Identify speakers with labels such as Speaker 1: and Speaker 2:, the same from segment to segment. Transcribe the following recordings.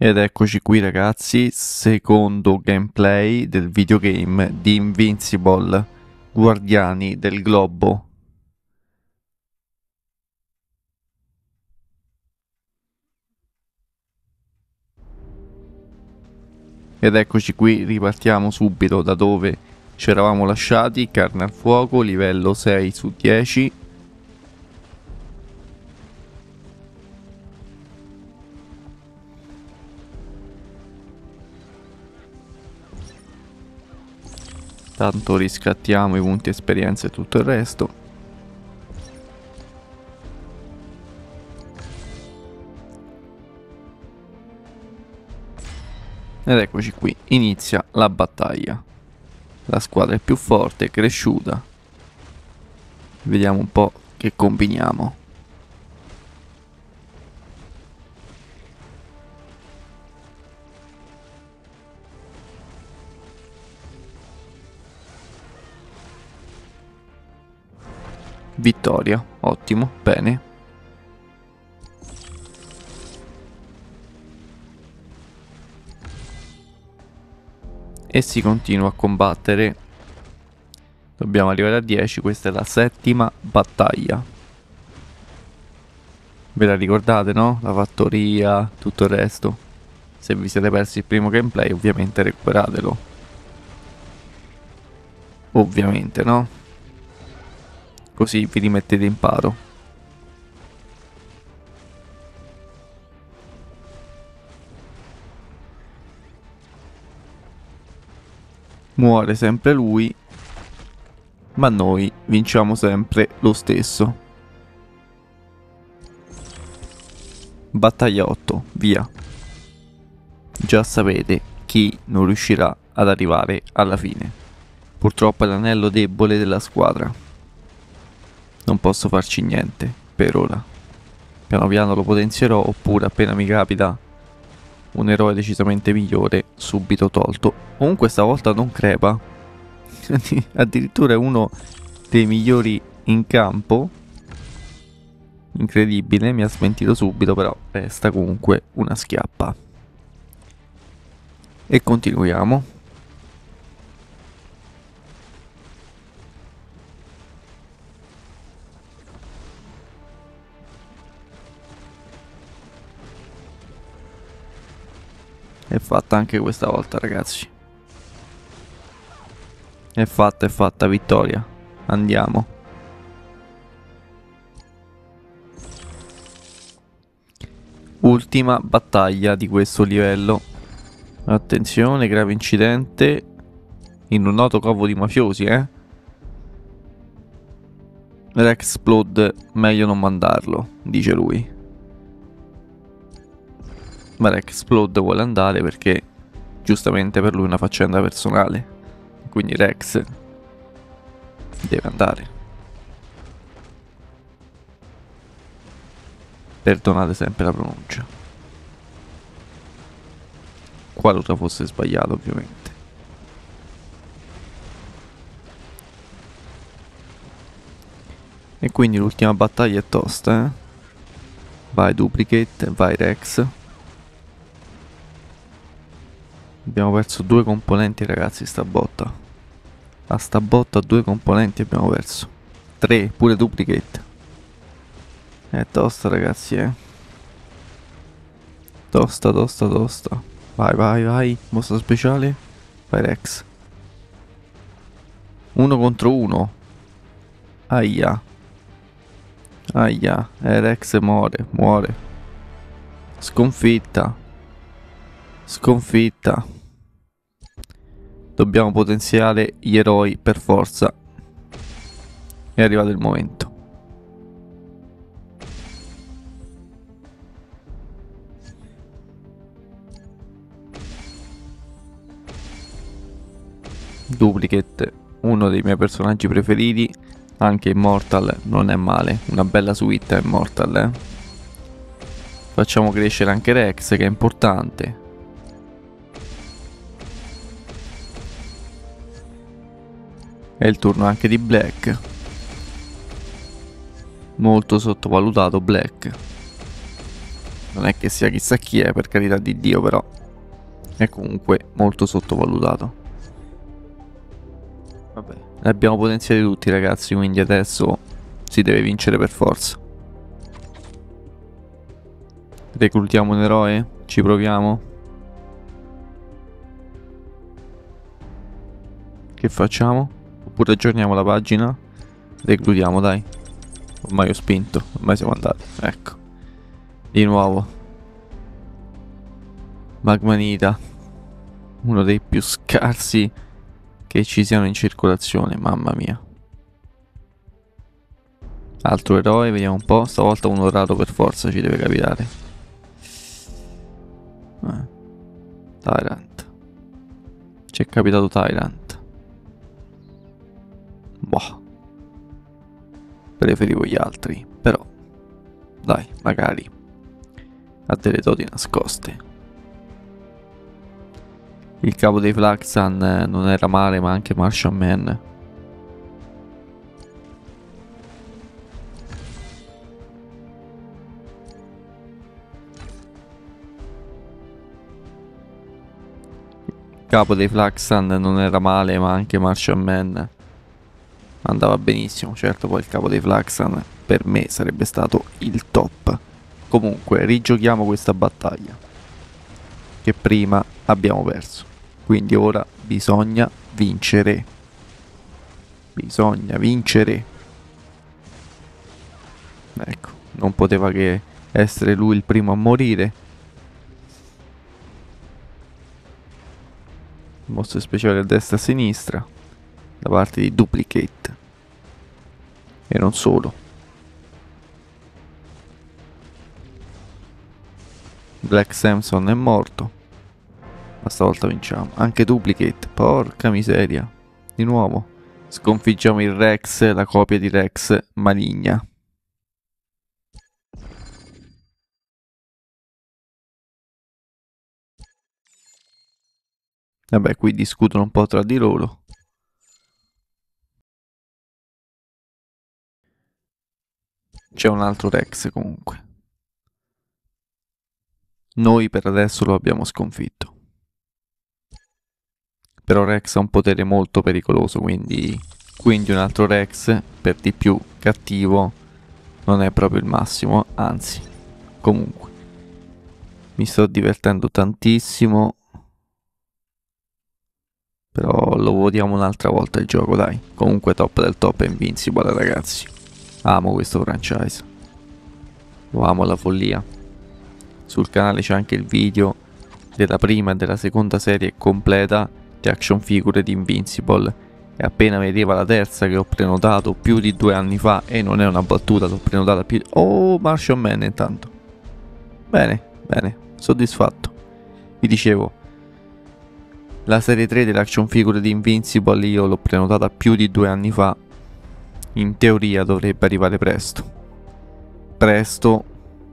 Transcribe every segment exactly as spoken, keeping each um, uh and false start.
Speaker 1: Ed eccoci qui ragazzi, secondo gameplay del videogame di Invincible, Guardiani del Globo. Ed eccoci qui, ripartiamo subito da dove ci eravamo lasciati, carne al fuoco, livello sei su dieci. Tanto riscattiamo i punti esperienza e tutto il resto. Ed eccoci qui, inizia la battaglia. La squadra è più forte, è cresciuta. Vediamo un po' che combiniamo. Vittoria, ottimo, bene. E si continua a combattere. Dobbiamo arrivare a dieci, questa è la settima battaglia. Ve la ricordate, no? La fattoria, tutto il resto. Se vi siete persi il primo gameplay, ovviamente recuperatelo. Ovviamente, no? Così vi rimettete in paro. Muore sempre lui, ma noi vinciamo sempre lo stesso. Battaglia otto, via. Già sapete chi non riuscirà ad arrivare alla fine. Purtroppo è l'anello debole della squadra. Non posso farci niente, per ora. Piano piano lo potenzierò, oppure appena mi capita un eroe decisamente migliore, subito tolto. Comunque stavolta non crepa. Addirittura è uno dei migliori in campo. Incredibile, mi ha smentito subito, però resta comunque una schiappa. E continuiamo. È fatta anche questa volta, ragazzi. È fatta, è fatta, vittoria. Andiamo. Ultima battaglia di questo livello. Attenzione, grave incidente in un noto covo di mafiosi, eh. Rexplode, meglio non mandarlo, dice lui. Ma Rexplode vuole andare perché giustamente per lui è una faccenda personale. Quindi Rex deve andare. Perdonate sempre la pronuncia, qualora fosse sbagliato, ovviamente. E quindi l'ultima battaglia è tosta, eh? Vai Duplicate, vai Rex. Abbiamo perso due componenti, ragazzi, sta botta. A sta botta due componenti abbiamo perso. Tre, pure Duplicate. È tosta, ragazzi, eh. Tosta, tosta, tosta. Vai, vai, vai. Mossa speciale. Vai Rex. Uno contro uno. Aia. Aia. Eh, Rex muore, muore. Sconfitta. Sconfitta. Dobbiamo potenziare gli eroi per forza. È arrivato il momento. Duplicate, uno dei miei personaggi preferiti. Anche Immortal non è male. Una bella suite Immortal, eh. Facciamo crescere anche Rex, che è importante. È il turno anche di Black. Molto sottovalutato Black. Non è che sia chissà chi è, per carità di Dio, però è comunque molto sottovalutato. Vabbè, ne abbiamo potenziati tutti, ragazzi, quindi adesso si deve vincere per forza. Reclutiamo un eroe? Ci proviamo? Che facciamo? Oppure aggiorniamo la pagina? Reclutiamo, dai. Ormai ho spinto, ormai siamo andati. Ecco. Di nuovo. Magmanita. Uno dei più scarsi che ci siano in circolazione, mamma mia. Altro eroe, vediamo un po'. Stavolta uno raro per forza ci deve capitare. Eh. Tyrant. Ci è capitato Tyrant. Boh. Preferivo gli altri, però dai, magari ha delle doti nascoste. Il capo dei Flaxan non era male, ma anche Martian Man. Il capo dei Flaxan non era male, ma anche Martian Man andava benissimo. Certo, poi il capo dei Flaxan per me sarebbe stato il top. Comunque rigiochiamo questa battaglia che prima abbiamo perso, quindi ora bisogna vincere. Bisogna vincere. Ecco, non poteva che essere lui il primo a morire. Mosse speciali a destra e a sinistra da parte di Duplicate. E non solo. Black Samson è morto. Ma stavolta vinciamo. Anche Duplicate. Porca miseria. Di nuovo. Sconfiggiamo il Rex, la copia di Rex maligna. Vabbè, qui discutono un po' tra di loro. C'è un altro Rex comunque. Noi per adesso lo abbiamo sconfitto. Però Rex ha un potere molto pericoloso, quindi, quindi un altro Rex, per di più cattivo, non è proprio il massimo. Anzi, comunque, mi sto divertendo tantissimo. Però lo votiamo un'altra volta il gioco, dai. Comunque top del top è Invincible, ragazzi. Amo questo franchise. Lo amo alla follia. Sul canale c'è anche il video della prima e della seconda serie completa di action figure di Invincible. E appena vedeva la terza, che ho prenotato più di due anni fa, e non è una battuta, l'ho prenotata più... Oh, Martian Man intanto. Bene, bene, soddisfatto. Vi dicevo, la serie tre dell'action figure di Invincible io l'ho prenotata più di due anni fa. In teoria dovrebbe arrivare presto. Presto,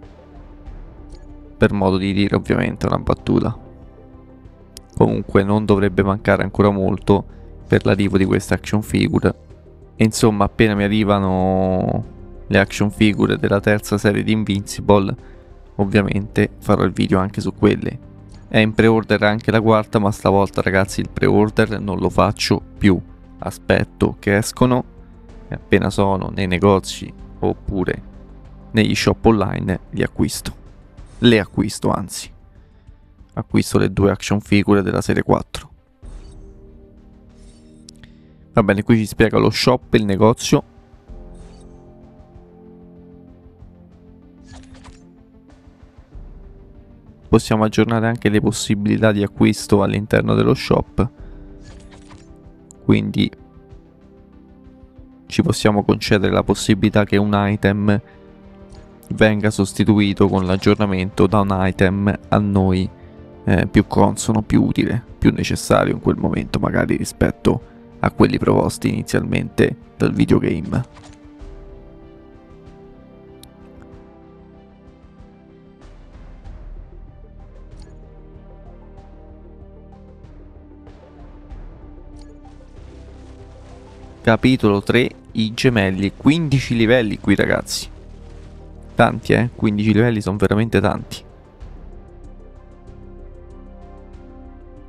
Speaker 1: per modo di dire, ovviamente, una battuta. Comunque non dovrebbe mancare ancora molto per l'arrivo di queste action figure. E insomma, appena mi arrivano le action figure della terza serie di Invincible, ovviamente farò il video anche su quelle. È in pre-order anche la quarta, ma stavolta, ragazzi, il pre-order non lo faccio più. Aspetto che escono e appena sono nei negozi oppure negli shop online li acquisto. Le acquisto, anzi. Acquisto le due action figure della serie quattro. Va bene, qui ci spiega lo shop, il negozio. Possiamo aggiornare anche le possibilità di acquisto all'interno dello shop. Quindi ci possiamo concedere la possibilità che un item venga sostituito con l'aggiornamento da un item a noi eh, più consono, più utile, più necessario in quel momento, magari rispetto a quelli proposti inizialmente dal videogame. Capitolo tre, i gemelli. quindici livelli qui, ragazzi. Tanti, eh? quindici livelli sono veramente tanti.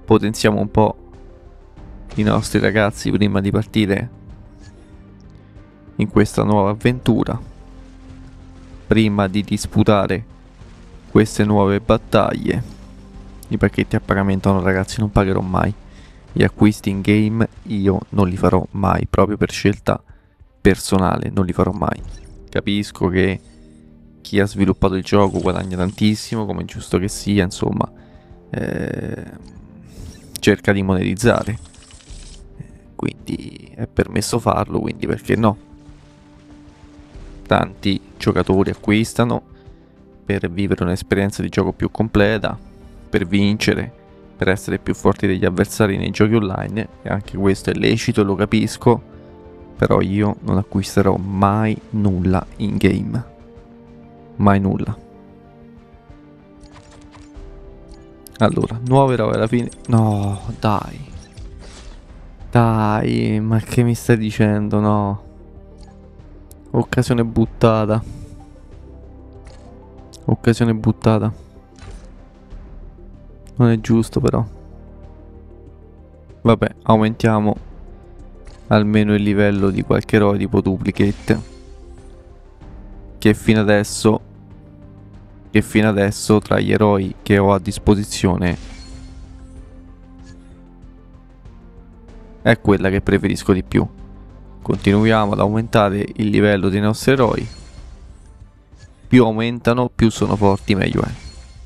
Speaker 1: potenziamo un po' i nostri ragazzi prima di partire in questa nuova avventura, prima di disputare queste nuove battaglie. I pacchetti a pagamento no ragazzi, non pagherò mai. Gli acquisti in game io non li farò mai, proprio per scelta personale, non li farò mai. Capisco che chi ha sviluppato il gioco guadagna tantissimo, come è giusto che sia, insomma, eh, cerca di monetizzare, quindi è permesso farlo, quindi perché no? Tanti giocatori acquistano per vivere un'esperienza di gioco più completa, per vincere, per essere più forti degli avversari nei giochi online, e anche questo è lecito, lo capisco, però io non acquisterò mai nulla in game, mai nulla. Allora, nuove robe alla fine. No, dai. Dai, ma che mi stai dicendo? No. Occasione buttata. Occasione buttata. Non è giusto però. Vabbè, aumentiamo almeno il livello di qualche eroe tipo duplicate, Che fino adesso Che fino adesso tra gli eroi che ho a disposizione è quella che preferisco di più. Continuiamo ad aumentare il livello dei nostri eroi. Più aumentano, più sono forti, meglio è.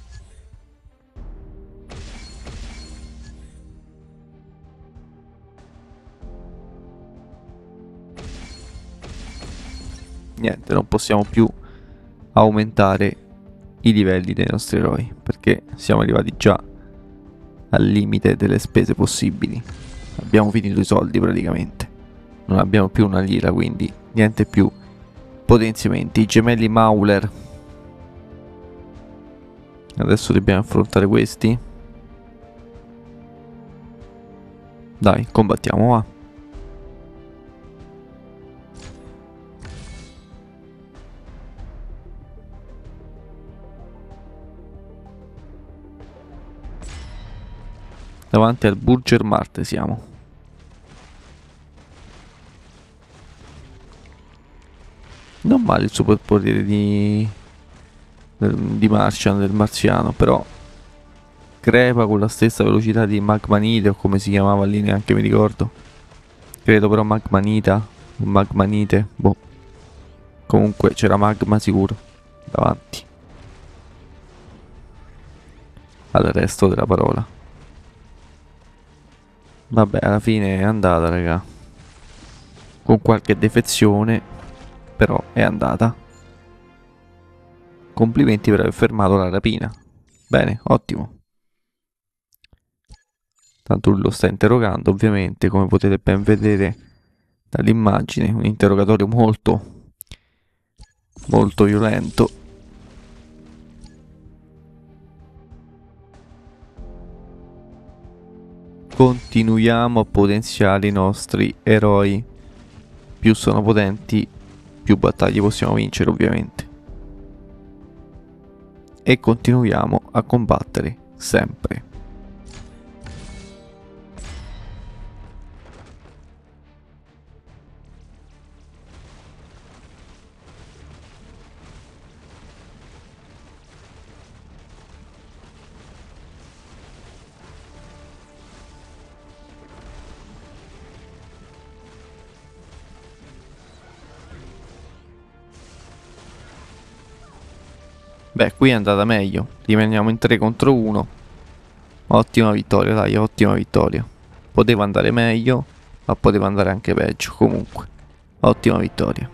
Speaker 1: Niente, non possiamo più aumentare i livelli dei nostri eroi perché siamo arrivati già al limite delle spese possibili. Abbiamo finito i soldi praticamente. Non abbiamo più una lira, quindi niente più potenziamenti. I gemelli Mauler. Adesso dobbiamo affrontare questi. Dai, combattiamo, va. Davanti al Burger Mart siamo. Non male il superpotere di di Martian, del marziano, però crepa con la stessa velocità di Magmanite o come si chiamava lì, neanche mi ricordo. Credo però Magmanita o Magmanite, boh. Comunque c'era magma sicuro davanti al resto della parola. Vabbè, alla fine è andata, raga. Con qualche defezione, però è andata. Complimenti per aver fermato la rapina. Bene, ottimo. Tanto lui lo sta interrogando, ovviamente, come potete ben vedere dall'immagine. Un interrogatorio molto, molto violento. Continuiamo a potenziare i nostri eroi. Più sono potenti, più battaglie possiamo vincere, ovviamente. E continuiamo a combattere sempre. Beh, qui è andata meglio. Rimaniamo in tre contro uno. Ottima vittoria, dai, ottima vittoria. Poteva andare meglio, ma poteva andare anche peggio. Comunque, ottima vittoria.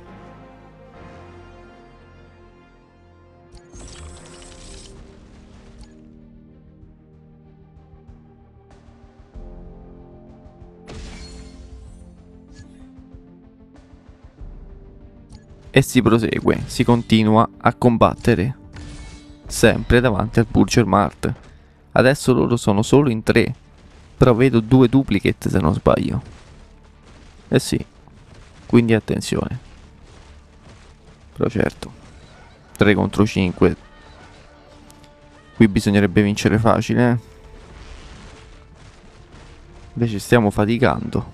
Speaker 1: E si prosegue, si continua a combattere sempre davanti al Burger Mart. Adesso loro sono solo in tre, però vedo due duplicate se non sbaglio. Eh sì, quindi attenzione. Però certo, tre contro cinque. Qui bisognerebbe vincere facile, eh? Invece stiamo faticando.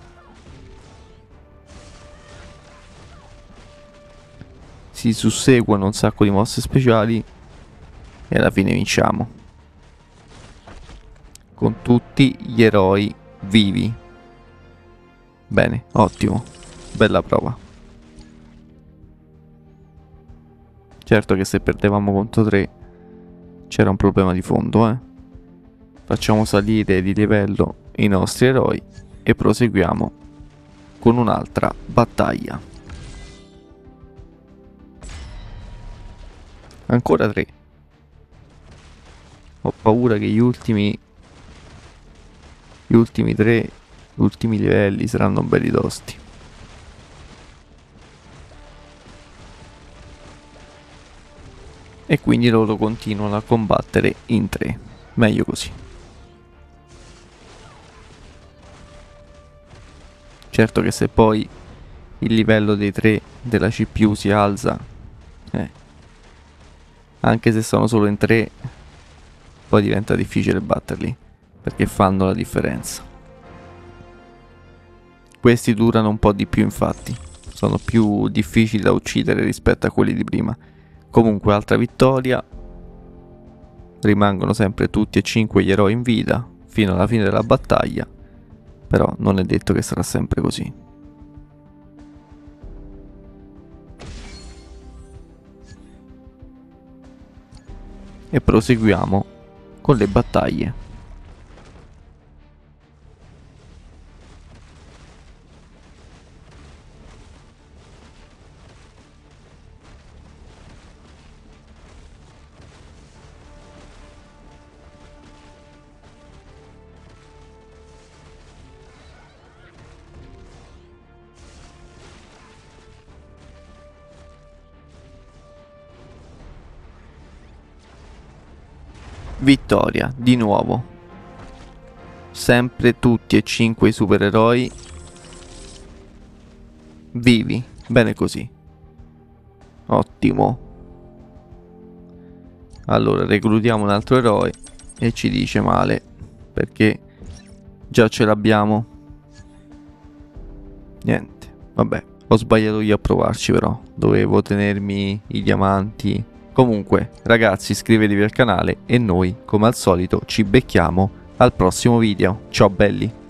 Speaker 1: Si susseguono un sacco di mosse speciali e alla fine vinciamo. Con tutti gli eroi vivi. Bene, ottimo. Bella prova. Certo che se perdevamo contro tre c'era un problema di fondo, eh. Facciamo salire di livello i nostri eroi e proseguiamo con un'altra battaglia. Ancora tre. Ho paura che gli ultimi Gli ultimi tre Gli ultimi livelli saranno belli tosti. E quindi loro continuano a combattere in tre. Meglio così. Certo che se poi il livello dei tre della C P U si alza, eh, anche se sono solo in tre, poi diventa difficile batterli, perché fanno la differenza. Questi durano un po' di più, infatti. Sono più difficili da uccidere rispetto a quelli di prima. Comunque, altra vittoria. Rimangono sempre tutti e cinque gli eroi in vita fino alla fine della battaglia. Però non è detto che sarà sempre così. E proseguiamo con le battaglie. Vittoria, di nuovo. Sempre tutti e cinque i supereroi vivi. Bene così. Ottimo. Allora reclutiamo un altro eroe e ci dice male, perché già ce l'abbiamo. Niente, vabbè, ho sbagliato io a provarci, però dovevo tenermi i diamanti. Comunque, ragazzi, iscrivetevi al canale e noi, come al solito, ci becchiamo al prossimo video. Ciao belli!